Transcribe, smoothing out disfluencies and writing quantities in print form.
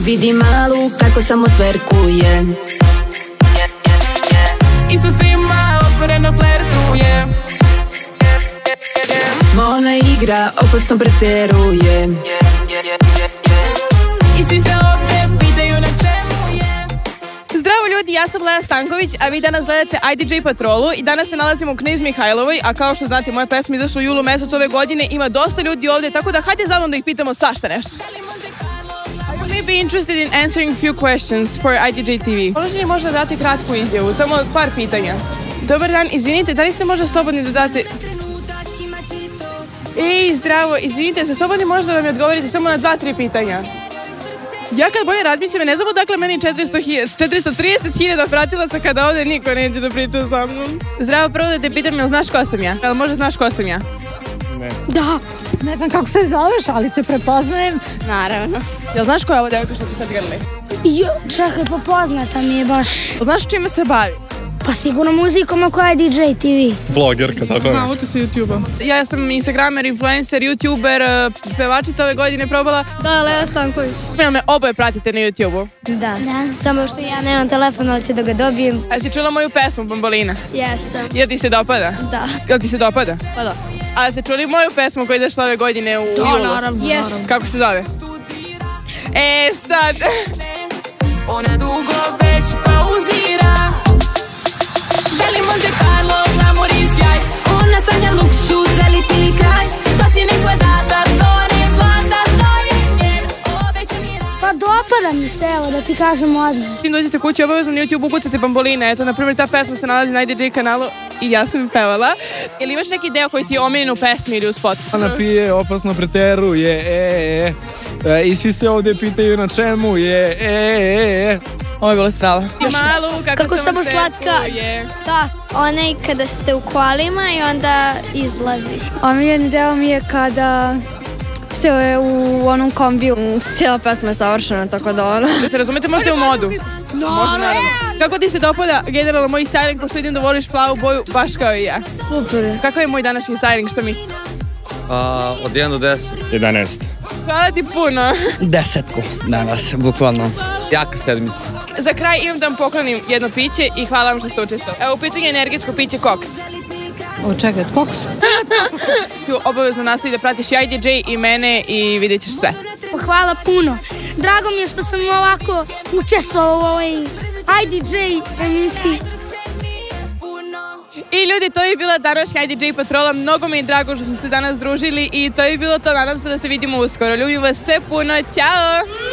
Vidi malu kako samo tverkuje I sa svima otvoreno flertuje. Ma ona igra, opasno preteruje I svi se ovdje pitaju na čemu je. Zdravo ljudi, ja sam Lea Stanković, a vi danas gledate IDJ Patrolu i danas se nalazimo u Knez Mihajlovoj, a kao što znate, moja pesma izašla u julu mesecu ove godine, ima dosta ljudi ovdje, tako da hajde za mnom da ih pitamo svašta nešto. I may be interested in answering few questions for IDJ TV. Možete li možda dati kratku izjavu, samo par pitanja. Dobar dan, izvinite, da li ste možda slobodni da date... Ej, zdravo, izvinite, ste slobodni možda da mi odgovorite samo na 2-3 pitanja. Ja kad bolje razmislim, ne znam odakle meni 430.000 pratilaca kada ovdje niko neće da priča sa mnom. Zdravo, prvo da te pitam, jel znaš ko sam ja? Jel možda znaš ko sam ja? Ne. Da, ne znam kako se zoveš, ali te prepoznajem. Naravno. Jel znaš ko je ovo devojka što ti sad grli? Jo, čekaj, pa poznata mi je baš. Znaš čime se bavi? Pa sigurno muzikom ako je DJ TV. Vlogerka, tako je. Znamo te sa YouTube-om. Ja sam instagramer, influencer, youtuber, pevačica ove godine probala. Da, Lea Stanković. Jel me oboje pratite na YouTube-u? Da. Samo što ja nemam telefon, ali ću da ga dobijem. A si čula moju pesmu Bambolina? Jesam. Jel ti se dopada? Da. Jel ti se dopada? Pa da. A ste čuli moju pesmu koja je izašla ove godine u julu? Naravno. Jesam. Kako se zove? Sad... Ona dugo već pauzira. Želim Monte Carlo, glamur i sjaj. Ona sanja luksuz, elitni kraj. Stotine kvadrata, to ne zlata, to je njen obećani raj. Pa dopada mi se, evo da ti kažem odmah. Čim dođete kući, obavezno na YouTube ukucate Bamboline. Eto, na primjer, ta pesma se nalazi na IDJ kanalu i ja sam pevala. Ili imaš neki deo koji ti je omiljen u pesmi ili u spotu? Ona pije, opasno preteruje, i svi se ovdje pitaju na čemu je, Ovo je bilo strava. Malu, Kako samo slatka. Da, onaj kada ste u kolima i onda izlazi. Omiljeni deo mi je kada ste u onom kombiju. Cijela pesma je savršena, tako da ono... Da se razumete, možda je u modu. Naravno. Kako ti se dopada generalno moj styling, pošto vidim da voliš plavu boju, baš kao i ja? Super. Kako je moj današnji styling, što misliš? Od 1 do 10. 11. Hvala ti puno. 10 danas, bukvalno. Jaka sedmica. Za kraj imam da vam poklonim jedno piće i hvala vam što ste učestvovali. Evo, u pitanju je energetsko piće Koks. Čekaj, koks? Tu obavezno nastavi da pratiš i IDJ i mene i vidjet ćeš sve. Pa hvala puno. Drago mi je što sam ovako učestvovao u ovoj IDJ emisiji. I ljudi, to je bila današnja IDJ Patrola. Mnogo mi je drago što smo se danas družili i to je bilo to. Nadam se da se vidimo uskoro. Ljubim vas sve puno. Ćao!